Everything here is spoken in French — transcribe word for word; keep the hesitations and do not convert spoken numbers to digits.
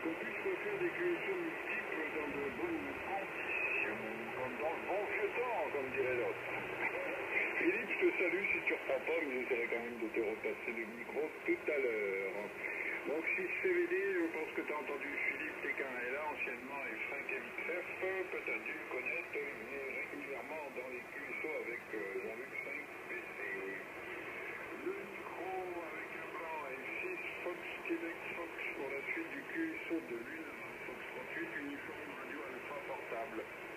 qu'on puisse refaire des Q S O multiples dans de bonnes conditions, comme dans le bon vieux temps, comme dirait l'autre. Philippe, je te salue si tu reprends pas, mais j'essaierai quand même de te repasser le micro tout à l'heure. Donc six C V D, je pense que tu as entendu Philippe Pékin est là, anciennement, et Frank Evitfef, que tu as dû connaître, il venait régulièrement dans les Q S O avec euh, Jean-Luc cinq P C. Le micro avec un blanc F six, Fox Québec Fox pour la suite du Q S O de l'une Fox trente-huit, uniforme radio alpha portable.